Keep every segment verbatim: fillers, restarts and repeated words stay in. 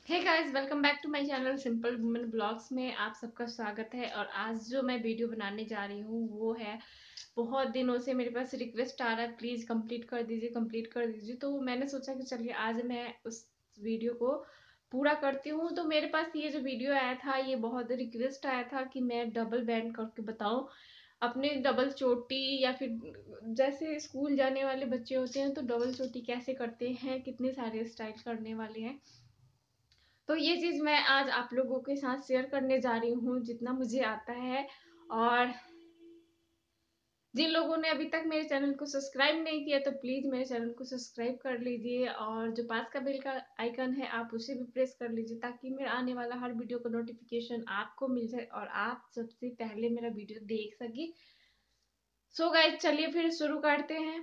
Hey guys, welcome back to my channel simple women blogs में आप सबका स्वागत है। और आज जो मैं वीडियो बनाने जा रही हूँ वो है, बहुत दिनों से मेरे पास रिक्वेस्ट आ रहा है, प्लीज़ कंप्लीट कर दीजिए कंप्लीट कर दीजिए। तो मैंने सोचा कि चलिए आज मैं उस वीडियो को पूरा करती हूँ। तो मेरे पास ये जो वीडियो आया था, ये बहुत रिक्वेस्ट आया था कि मैं डबल बैंड करके बताऊँ अपने डबल चोटी, या फिर जैसे स्कूल जाने वाले बच्चे होते हैं तो डबल चोटी कैसे करते हैं, कितने सारे स्टाइल करने वाले हैं। तो ये चीज़ मैं आज आप लोगों के साथ शेयर करने जा रही हूँ जितना मुझे आता है। और जिन लोगों ने अभी तक मेरे चैनल को सब्सक्राइब नहीं किया तो प्लीज़ मेरे चैनल को सब्सक्राइब कर लीजिए, और जो पास का बेल का आइकन है आप उसे भी प्रेस कर लीजिए ताकि मेरा आने वाला हर वीडियो का नोटिफिकेशन आपको मिल जाए और आप सबसे पहले मेरा वीडियो देख सके। सो गाइस, चलिए फिर शुरू करते हैं।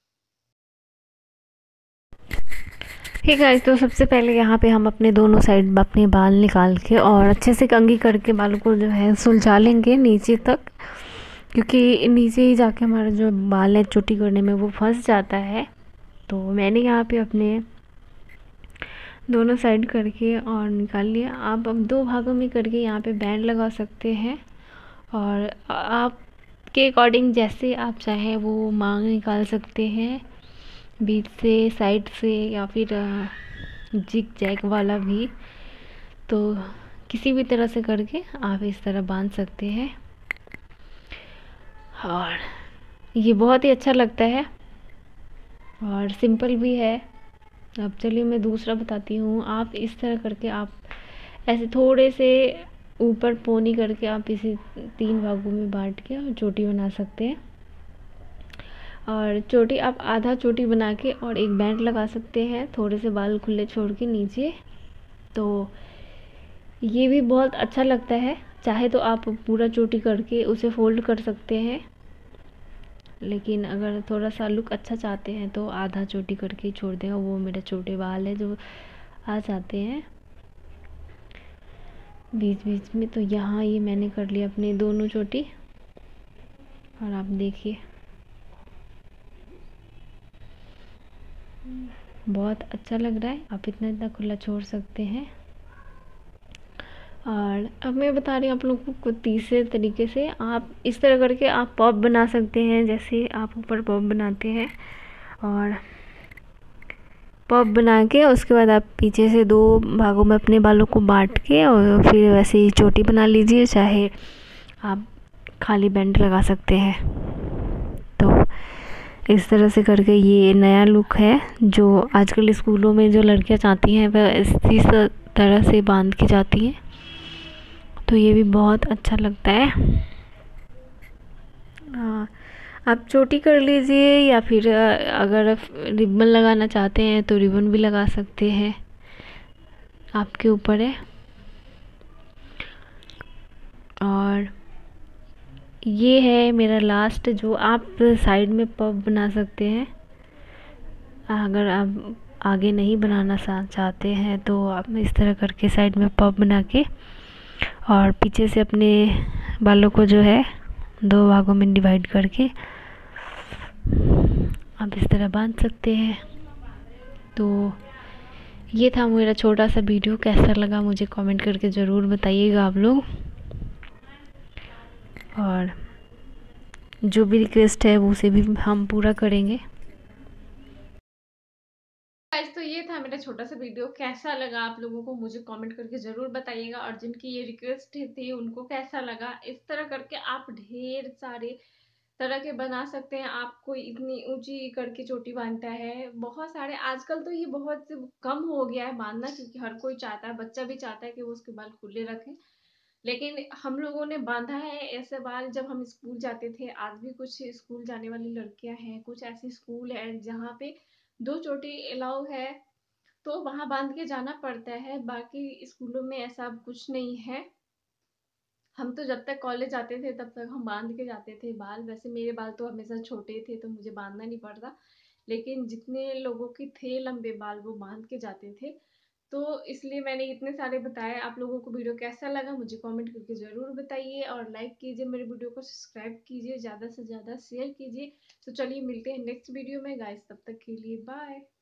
ठीक है, तो सबसे पहले यहाँ पे हम अपने दोनों साइड अपने बाल निकाल के और अच्छे से कंघी करके बालों को जो है सुलझा लेंगे नीचे तक, क्योंकि नीचे ही जाके हमारा जो बाल है चोटी करने में वो फंस जाता है। तो मैंने यहाँ पे अपने दोनों साइड करके और निकाल लिया। आप अब दो भागों में करके यहाँ पे बैंड लगा सकते हैं, और आपके अकॉर्डिंग जैसे आप चाहें वो मांग निकाल सकते हैं, बीच से, साइड से, या फिर जिग जैग वाला भी। तो किसी भी तरह से करके आप इस तरह बांध सकते हैं, और ये बहुत ही अच्छा लगता है और सिंपल भी है। अब चलिए मैं दूसरा बताती हूँ। आप इस तरह करके आप ऐसे थोड़े से ऊपर पोनी करके आप इसे तीन भागों में बांट के और चोटी बना सकते हैं। और चोटी आप आधा चोटी बना के और एक बैंड लगा सकते हैं, थोड़े से बाल खुले छोड़ के नीचे। तो ये भी बहुत अच्छा लगता है। चाहे तो आप पूरा चोटी करके उसे फोल्ड कर सकते हैं, लेकिन अगर थोड़ा सा लुक अच्छा चाहते हैं तो आधा चोटी करके ही छोड़ देगा। वो मेरे छोटे बाल है जो आ जाते हैं बीच बीच में। तो यहाँ ये मैंने कर लिया अपने दोनों चोटी, और आप देखिए बहुत अच्छा लग रहा है। आप इतना इतना खुला छोड़ सकते हैं। और अब मैं बता रही हूँ आप लोगों को तीसरे तरीके से। आप इस तरह करके आप पॉप बना सकते हैं, जैसे आप ऊपर पॉप बनाते हैं, और पॉप बना के उसके बाद आप पीछे से दो भागों में अपने बालों को बांट के और फिर वैसे ही चोटी बना लीजिए। चाहे आप खाली बैंड लगा सकते हैं। तो इस तरह से करके ये नया लुक है जो आजकल स्कूलों में जो लड़कियां चाहती हैं वह इसी तरह से बांध के जाती हैं। तो ये भी बहुत अच्छा लगता है। हाँ, आप चोटी कर लीजिए, या फिर अगर रिबन लगाना चाहते हैं तो रिबन भी लगा सकते हैं, आपके ऊपर है। और ये है मेरा लास्ट, जो आप साइड में पफ बना सकते हैं। अगर आप आगे नहीं बनाना चाहते हैं तो आप इस तरह करके साइड में पफ बना के और पीछे से अपने बालों को जो है दो भागों में डिवाइड करके आप इस तरह बांध सकते हैं। तो ये था मेरा छोटा सा वीडियो। कैसा लगा मुझे कमेंट करके ज़रूर बताइएगा आप लोग, और जो भी रिक्वेस्ट है वो उसे भी हम पूरा करेंगे। गाइस, तो ये था मेरा छोटा सा वीडियो। कैसा लगा आप लोगों को मुझे कमेंट करके जरूर बताइएगा, और जिनकी ये रिक्वेस्ट थी उनको कैसा लगा। इस तरह करके आप ढेर सारे तरह के बना सकते हैं। आपको इतनी ऊंची करके चोटी बांधता है, बहुत सारे आजकल तो ये बहुत कम हो गया है बांधना, क्योंकि हर कोई चाहता है, बच्चा भी चाहता है कि वो उसके बाल खुले रखें। लेकिन हम लोगों ने बांधा है ऐसे बाल जब हम स्कूल जाते थे। आज भी कुछ स्कूल जाने वाली लड़कियां हैं, कुछ ऐसे स्कूल है जहाँ पे दो चोटी अलाउ है, तो वहां बांध के जाना पड़ता है। बाकी स्कूलों में ऐसा कुछ नहीं है। हम तो जब तक कॉलेज जाते थे तब तक हम बांध के जाते थे बाल। वैसे मेरे बाल तो हमेशा छोटे थे तो मुझे बांधना नहीं पड़ता, लेकिन जितने लोगों के थे लंबे बाल वो बांध के जाते थे। तो इसलिए मैंने इतने सारे बताए। आप लोगों को वीडियो कैसा लगा मुझे कमेंट करके ज़रूर बताइए, और लाइक कीजिए, मेरे वीडियो को सब्सक्राइब कीजिए, ज़्यादा से ज़्यादा शेयर कीजिए। तो चलिए मिलते हैं नेक्स्ट वीडियो में गाइस, तब तक के लिए बाय।